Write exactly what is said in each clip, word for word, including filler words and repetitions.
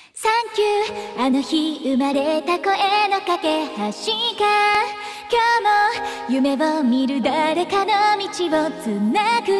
サンキューあの日生まれた声の架け橋が今日も夢を見る誰かの道をつなぐ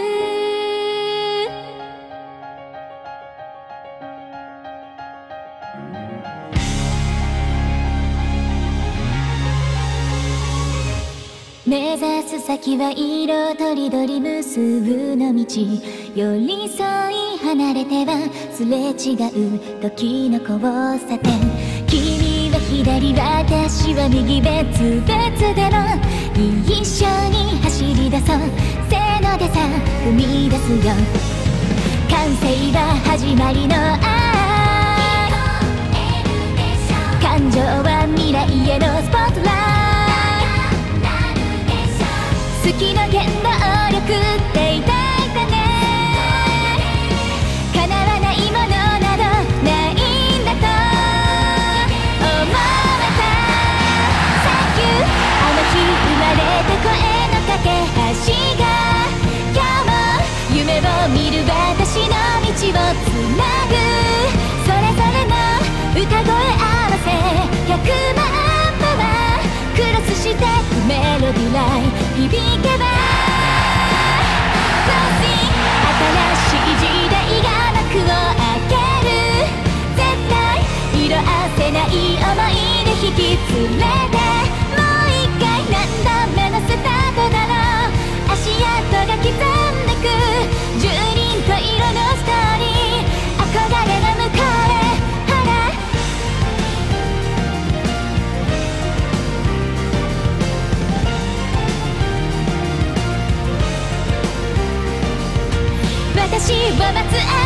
目指す先は色とりどり無数の道寄り添い離れてはすれ違う時の交差点君は左私は右別々でも一緒に走り出そうせーのでさ踏み出すよ完成は始まりの愛感情は未来へのスポットライト好きな原動力って抱いたね叶わないものなどないんだと思えた Thank you あの日生まれた声の架け橋が今日も夢を見る私の道をつなぐそれぞれの歌声合わせひゃくまんパワークロスしてくメロディライン響けば Closing 新しい時代が幕を開ける絶対色あせない想いで引き連れてもう一回何度目のスタートだろう足跡が刻んでく十人十色のストーリー憧れの向こうへほら私を待つ